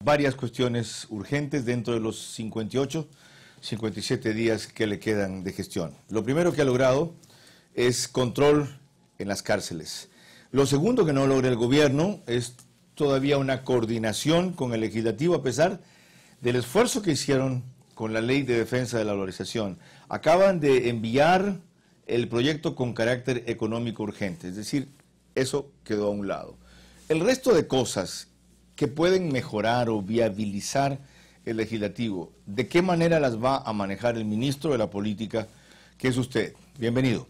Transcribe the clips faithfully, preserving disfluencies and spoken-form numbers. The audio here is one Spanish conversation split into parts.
varias cuestiones urgentes dentro de los cincuenta y ocho, cincuenta y siete días que le quedan de gestión. Lo primero que ha logrado es control en las cárceles. Lo segundo que no logra el gobierno es todavía una coordinación con el legislativo, a pesar del esfuerzo que hicieron con la ley de defensa de la dolarización. Acaban de enviar el proyecto con carácter económico urgente, es decir, eso quedó a un lado. El resto de cosas que pueden mejorar o viabilizar el legislativo, ¿de qué manera las va a manejar el ministro de la Política, que es usted? Bienvenido.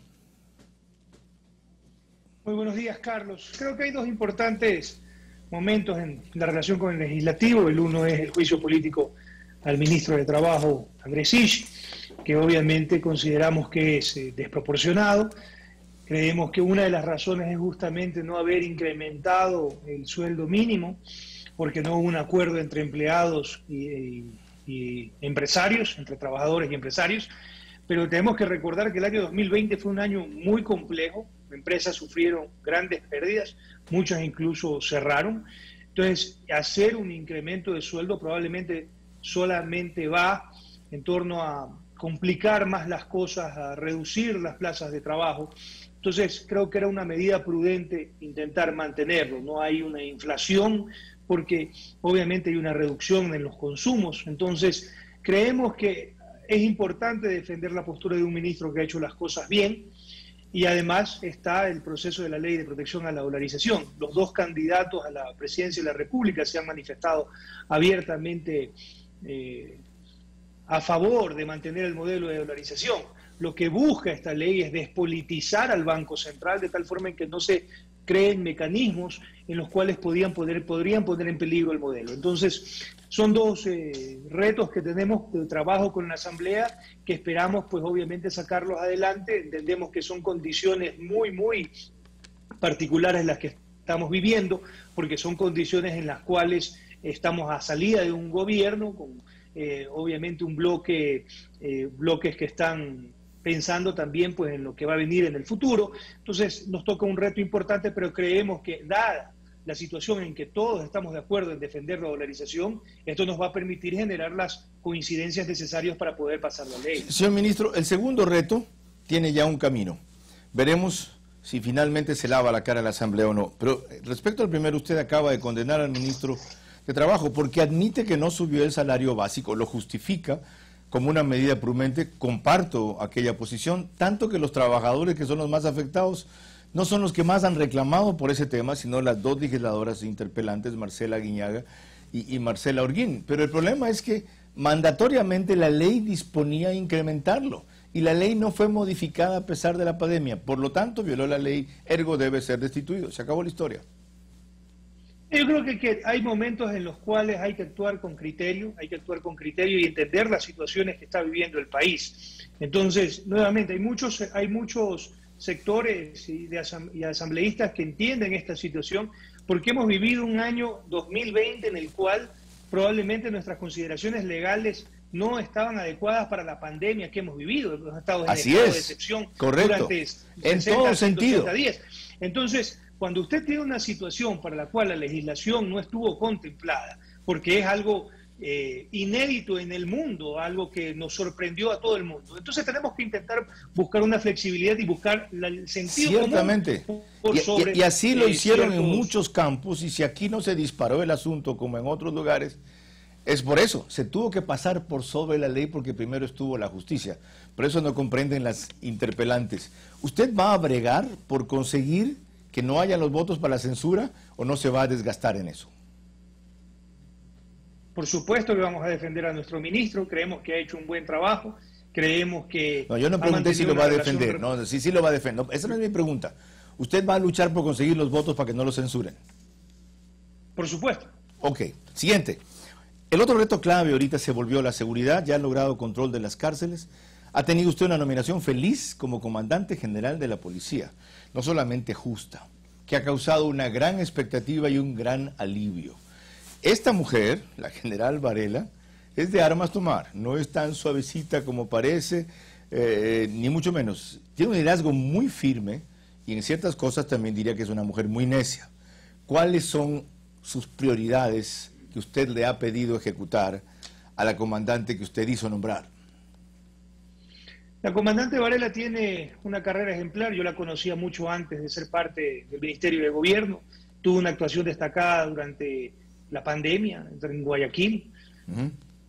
Muy buenos días, Carlos. Creo que hay dos importantes momentos en la relación con el legislativo. El uno es el juicio político al ministro de Trabajo, Andrés Sisch, que obviamente consideramos que es eh, desproporcionado. Creemos que una de las razones es justamente no haber incrementado el sueldo mínimo, porque no hubo un acuerdo entre empleados y, y, y empresarios, entre trabajadores y empresarios. Pero tenemos que recordar que el año dos mil veinte fue un año muy complejo. Empresas sufrieron grandes pérdidas, muchas incluso cerraron. Entonces, hacer un incremento de sueldo probablemente solamente va en torno a complicar más las cosas, a reducir las plazas de trabajo. Entonces, creo que era una medida prudente intentar mantenerlo. No hay una inflación porque obviamente hay una reducción en los consumos. Entonces, creemos que es importante defender la postura de un ministro que ha hecho las cosas bien, y además está el proceso de la ley de protección a la dolarización. Los dos candidatos a la presidencia de la República se han manifestado abiertamente eh, a favor de mantener el modelo de dolarización. Lo que busca esta ley es despolitizar al Banco Central de tal forma en que no se creen mecanismos en los cuales podían poder, podrían poner en peligro el modelo. Entonces, son dos eh, retos que tenemos de trabajo con la Asamblea, que esperamos, pues obviamente, sacarlos adelante. Entendemos que son condiciones muy, muy particulares las que estamos viviendo, porque son condiciones en las cuales estamos a salida de un gobierno, con eh, obviamente un bloque, eh, bloques que están pensando también pues en lo que va a venir en el futuro. Entonces nos toca un reto importante, pero creemos que dada la situación en que todos estamos de acuerdo en defender la dolarización, esto nos va a permitir generar las coincidencias necesarias para poder pasar la ley. Señor ministro, el segundo reto tiene ya un camino. Veremos si finalmente se lava la cara a la Asamblea o no. Pero respecto al primero, usted acaba de condenar al ministro de Trabajo porque admite que no subió el salario básico, lo justifica como una medida prudente. Comparto aquella posición, tanto que los trabajadores, que son los más afectados, no son los que más han reclamado por ese tema, sino las dos legisladoras interpelantes, Marcela Guiñaga y, y Marcela Holguín. Pero el problema es que mandatoriamente la ley disponía a incrementarlo, y la ley no fue modificada a pesar de la pandemia. Por lo tanto, violó la ley, ergo debe ser destituido. Se acabó la historia. Yo creo que, que hay momentos en los cuales hay que actuar con criterio, hay que actuar con criterio y entender las situaciones que está viviendo el país. Entonces, nuevamente, hay muchos, hay muchos sectores y, de asam y asambleístas que entienden esta situación, porque hemos vivido un año dos mil veinte en el cual probablemente nuestras consideraciones legales no estaban adecuadas para la pandemia que hemos vivido. Hemos estado en Así estado es, de excepción correcto, durante en todo sentido. días. Entonces, cuando usted tiene una situación para la cual la legislación no estuvo contemplada, porque es algo eh, inédito en el mundo, algo que nos sorprendió a todo el mundo, entonces tenemos que intentar buscar una flexibilidad y buscar la, el sentido Ciertamente. común por y, sobre, y, y así lo eh, hicieron ciertos... en muchos campos, y si aquí no se disparó el asunto como en otros lugares, es por eso. Se tuvo que pasar por sobre la ley porque primero estuvo la justicia. Por eso no comprenden las interpelantes. ¿Usted va a bregar por conseguir que no haya los votos para la censura, o no se va a desgastar en eso? Por supuesto que vamos a defender a nuestro ministro, creemos que ha hecho un buen trabajo, creemos que... No, yo no pregunté si lo va a defender, no, sí, sí lo va a defender, no, esa no es mi pregunta. ¿Usted va a luchar por conseguir los votos para que no lo censuren? Por supuesto. Ok, siguiente. El otro reto clave ahorita se volvió la seguridad. Ya ha logrado control de las cárceles. Ha tenido usted una nominación feliz como comandante general de la policía, no solamente justa, que ha causado una gran expectativa y un gran alivio. Esta mujer, la general Varela, es de armas tomar, no es tan suavecita como parece, eh, ni mucho menos. Tiene un liderazgo muy firme y en ciertas cosas también diría que es una mujer muy necia. ¿Cuáles son sus prioridades que usted le ha pedido ejecutar a la comandante que usted hizo nombrar? La comandante Varela tiene una carrera ejemplar, yo la conocía mucho antes de ser parte del Ministerio de Gobierno, tuvo una actuación destacada durante la pandemia en Guayaquil. Uh-huh.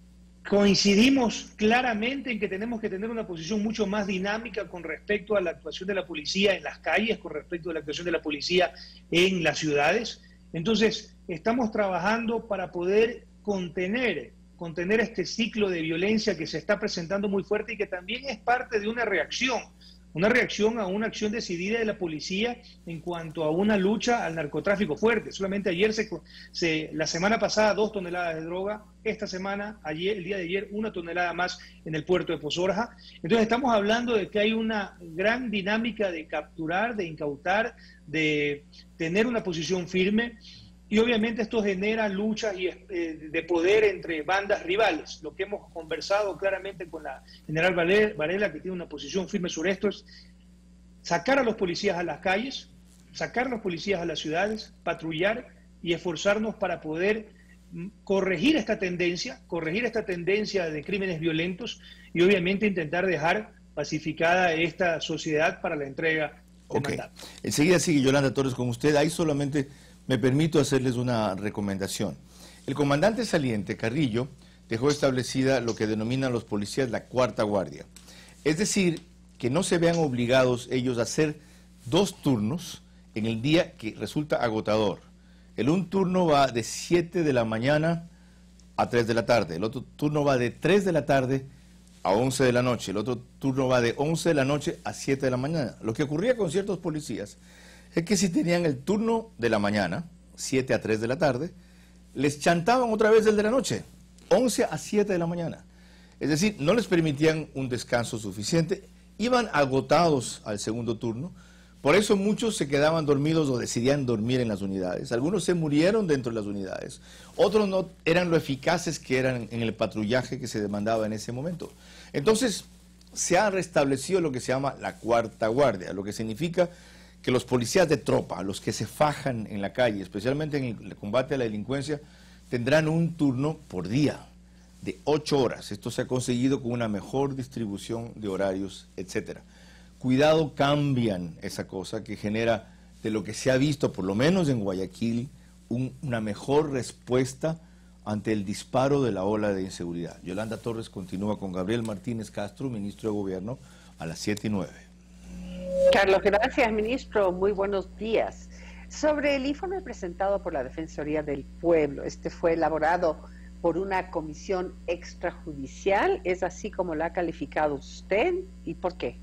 Coincidimos claramente en que tenemos que tener una posición mucho más dinámica con respecto a la actuación de la policía en las calles, con respecto a la actuación de la policía en las ciudades. Entonces, estamos trabajando para poder contener, contener este ciclo de violencia que se está presentando muy fuerte y que también es parte de una reacción, una reacción a una acción decidida de la policía en cuanto a una lucha al narcotráfico fuerte. Solamente ayer, se, se, la semana pasada, dos toneladas de droga, esta semana, ayer, el día de ayer, una tonelada más en el puerto de Pozorja. Entonces estamos hablando de que hay una gran dinámica de capturar, de incautar, de tener una posición firme. Y obviamente esto genera luchas y, eh, de poder entre bandas rivales. Lo que hemos conversado claramente con la general Varela, que tiene una posición firme sobre esto, es sacar a los policías a las calles, sacar a los policías a las ciudades, patrullar y esforzarnos para poder corregir esta tendencia, corregir esta tendencia de crímenes violentos y obviamente intentar dejar pacificada esta sociedad para la entrega de okay. mandato. Enseguida sigue Yolanda Torres con usted. Ahí solamente me permito hacerles una recomendación. El comandante saliente, Carrillo, dejó establecida lo que denominan los policías la cuarta guardia. Es decir, que no se vean obligados ellos a hacer dos turnos en el día que resulta agotador. El un turno va de siete de la mañana a tres de la tarde, el otro turno va de tres de la tarde a once de la noche, el otro turno va de once de la noche a siete de la mañana. Lo que ocurría con ciertos policías es que si tenían el turno de la mañana, siete a tres de la tarde, les chantaban otra vez el de la noche, once a siete de la mañana. Es decir, no les permitían un descanso suficiente, iban agotados al segundo turno, por eso muchos se quedaban dormidos o decidían dormir en las unidades. Algunos se murieron dentro de las unidades, otros no eran lo eficaces que eran en el patrullaje que se demandaba en ese momento. Entonces, se ha restablecido lo que se llama la cuarta guardia, lo que significa que los policías de tropa, los que se fajan en la calle, especialmente en el combate a la delincuencia, tendrán un turno por día de ocho horas. Esto se ha conseguido con una mejor distribución de horarios, etcétera. Cuidado, cambian esa cosa que genera, de lo que se ha visto, por lo menos en Guayaquil, un, una mejor respuesta ante el disparo de la ola de inseguridad. Yolanda Torres continúa con Gabriel Martínez Castro, ministro de Gobierno, a las siete y nueve. Carlos, gracias, ministro. Muy buenos días. Sobre el informe presentado por la Defensoría del Pueblo, este fue elaborado por una comisión extrajudicial, ¿es así como la ha calificado usted? ¿Y por qué?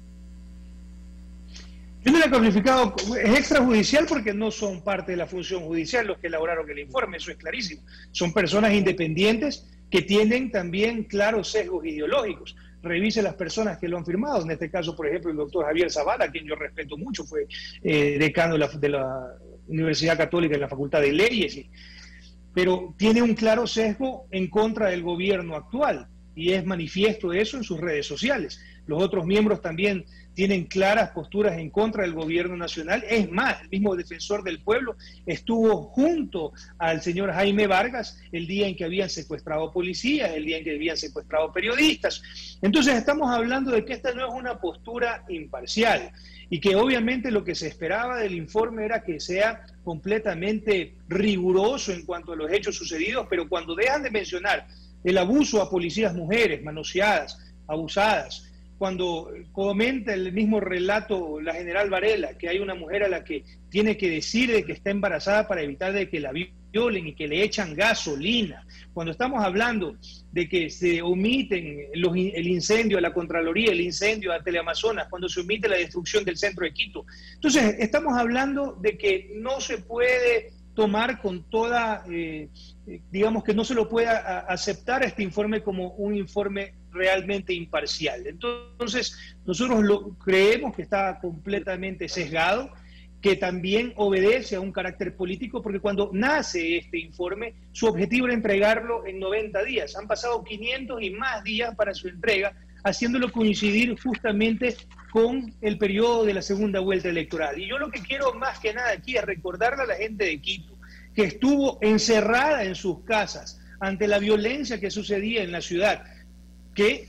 Yo no la he calificado, es extrajudicial porque no son parte de la función judicial los que elaboraron el informe, eso es clarísimo. Son personas independientes que tienen también claros sesgos ideológicos. Revise las personas que lo han firmado, en este caso, por ejemplo, el doctor Javier Zavala, a quien yo respeto mucho, fue eh, decano de la, de la Universidad Católica en la Facultad de Leyes, y, pero tiene un claro sesgo en contra del gobierno actual, y es manifiesto eso en sus redes sociales. Los otros miembros también tienen claras posturas en contra del gobierno nacional. Es más, el mismo defensor del pueblo estuvo junto al señor Jaime Vargas el día en que habían secuestrado policías, el día en que habían secuestrado periodistas. Entonces estamos hablando de que esta no es una postura imparcial y que obviamente lo que se esperaba del informe era que sea completamente riguroso en cuanto a los hechos sucedidos, pero cuando dejan de mencionar el abuso a policías mujeres manoseadas, abusadas, cuando comenta el mismo relato la general Varela, que hay una mujer a la que tiene que decir de que está embarazada para evitar de que la violen y que le echan gasolina, cuando estamos hablando de que se omiten los, el incendio a la Contraloría, el incendio a Teleamazonas, cuando se omite la destrucción del centro de Quito. Entonces, estamos hablando de que no se puede tomar con toda, eh, digamos que no se lo pueda aceptar este informe como un informe realmente imparcial. Entonces, nosotros lo, creemos que está completamente sesgado, que también obedece a un carácter político, porque cuando nace este informe, su objetivo era entregarlo en noventa días. Han pasado quinientos y más días para su entrega, haciéndolo coincidir justamente con el periodo de la segunda vuelta electoral. Y yo lo que quiero más que nada aquí es recordarle a la gente de Quito que estuvo encerrada en sus casas ante la violencia que sucedía en la ciudad, que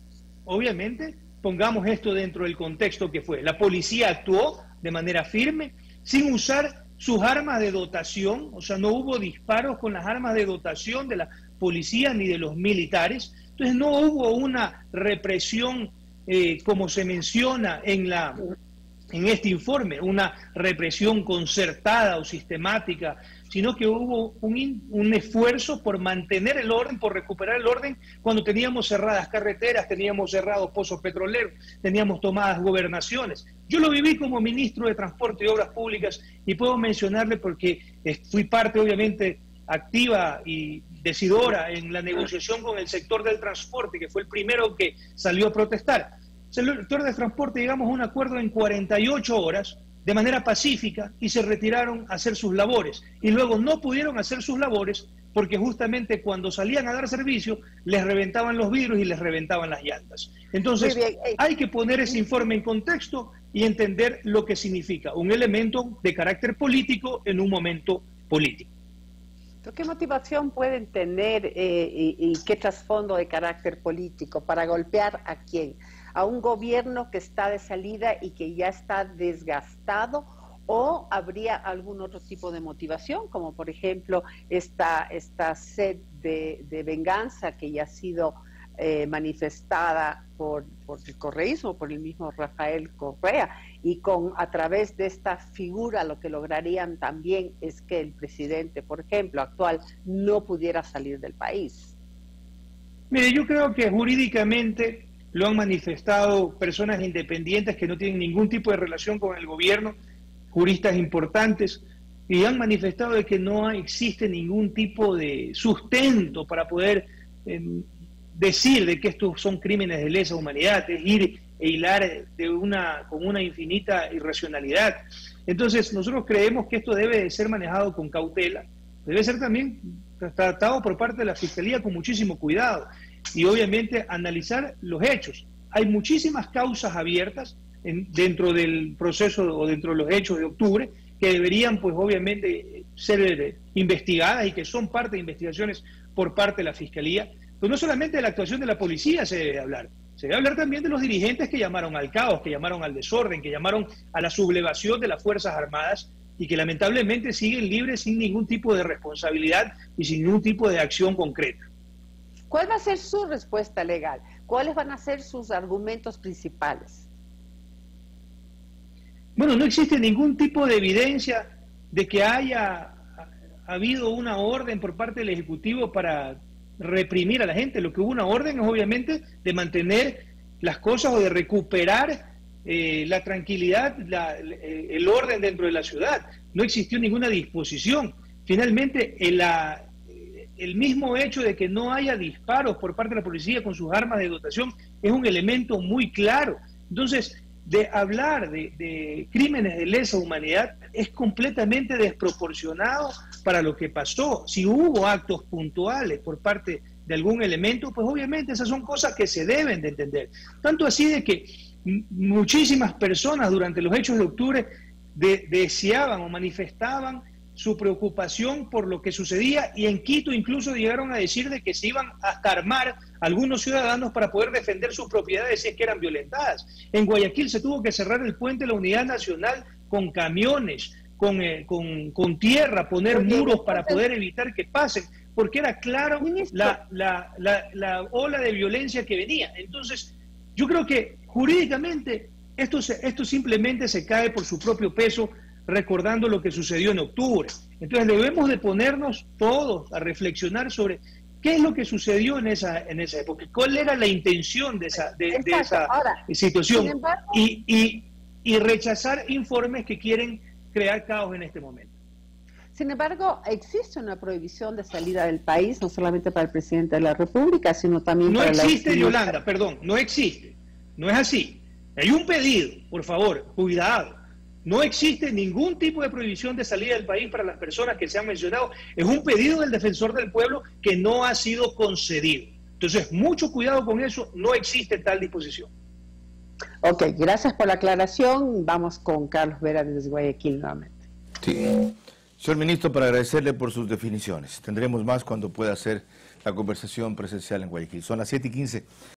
obviamente pongamos esto dentro del contexto que fue. La policía actuó de manera firme, sin usar sus armas de dotación, o sea, no hubo disparos con las armas de dotación de la policía ni de los militares. Entonces no hubo una represión, eh, como se menciona en, la, en este informe, una represión concertada o sistemática, sino que hubo un, un esfuerzo por mantener el orden, por recuperar el orden cuando teníamos cerradas carreteras, teníamos cerrados pozos petroleros, teníamos tomadas gobernaciones. Yo lo viví como ministro de Transporte y Obras Públicas y puedo mencionarle porque fui parte obviamente activa y decidora en la negociación con el sector del transporte, que fue el primero que salió a protestar. El sector del transporte llegamos a un acuerdo en cuarenta y ocho horas, de manera pacífica, y se retiraron a hacer sus labores. Y luego no pudieron hacer sus labores porque justamente cuando salían a dar servicio les reventaban los vidrios y les reventaban las llantas. Entonces hay que poner ese informe en contexto y entender lo que significa un elemento de carácter político en un momento político. ¿Qué motivación pueden tener eh, y, y qué trasfondo de carácter político para golpear a quién? ¿A un gobierno que está de salida y que ya está desgastado? ¿O habría algún otro tipo de motivación, como por ejemplo esta, esta sed de, de venganza que ya ha sido eh, manifestada por, por el correísmo, por el mismo Rafael Correa, y con a través de esta figura lo que lograrían también es que el presidente, por ejemplo, actual, no pudiera salir del país? Mire, yo creo que jurídicamente lo han manifestado personas independientes que no tienen ningún tipo de relación con el gobierno, juristas importantes, y han manifestado de que no existe ningún tipo de sustento para poder eh, decir de que estos son crímenes de lesa humanidad, es ir e hilar de una, con una infinita irracionalidad. Entonces nosotros creemos que esto debe de ser manejado con cautela, debe ser también tratado por parte de la Fiscalía con muchísimo cuidado y obviamente analizar los hechos. Hay muchísimas causas abiertas en, dentro del proceso o dentro de los hechos de octubre que deberían pues obviamente ser investigadas y que son parte de investigaciones por parte de la Fiscalía. Pues no solamente de la actuación de la policía se debe hablar, se debe hablar también de los dirigentes que llamaron al caos, que llamaron al desorden, que llamaron a la sublevación de las Fuerzas Armadas y que lamentablemente siguen libres sin ningún tipo de responsabilidad y sin ningún tipo de acción concreta. ¿Cuál va a ser su respuesta legal? ¿Cuáles van a ser sus argumentos principales? Bueno, no existe ningún tipo de evidencia de que haya habido una orden por parte del Ejecutivo para reprimir a la gente. Lo que hubo una orden es obviamente de mantener las cosas o de recuperar eh, la tranquilidad, la, el orden dentro de la ciudad. No existió ninguna disposición. Finalmente, el, la, el mismo hecho de que no haya disparos por parte de la policía con sus armas de dotación es un elemento muy claro. Entonces, de hablar de, de crímenes de lesa humanidad es completamente desproporcionado para lo que pasó. Si hubo actos puntuales por parte de algún elemento, pues obviamente esas son cosas que se deben de entender. Tanto así de que muchísimas personas durante los hechos de octubre de, deseaban o manifestaban su preocupación por lo que sucedía, y en Quito incluso llegaron a decir de que se iban hasta armar algunos ciudadanos para poder defender sus propiedades si es que eran violentadas. En Guayaquil se tuvo que cerrar el puente de la Unidad Nacional con camiones, con, eh, con, con tierra, poner muros para poder evitar que pasen, porque era claro la, la, la, la ola de violencia que venía. Entonces, yo creo que jurídicamente esto, se, esto simplemente se cae por su propio peso, recordando lo que sucedió en octubre. Entonces debemos de ponernos todos a reflexionar sobre qué es lo que sucedió en esa, en esa época, cuál era la intención de esa, de, de esa Ahora, situación embargo, y, y, y rechazar informes que quieren crear caos en este momento. Sin embargo, existe una prohibición de salida del país, no solamente para el presidente de la República, sino también no para la... No existe, Yolanda, perdón, no existe, no es así. Hay un pedido, por favor, cuidado. No existe ningún tipo de prohibición de salida del país para las personas que se han mencionado. Es un pedido del defensor del pueblo que no ha sido concedido. Entonces, mucho cuidado con eso, no existe tal disposición. Ok, gracias por la aclaración. Vamos con Carlos Vera desde Guayaquil nuevamente. Sí. Señor ministro, para agradecerle por sus definiciones. Tendremos más cuando pueda hacer la conversación presencial en Guayaquil. Son las siete y quince.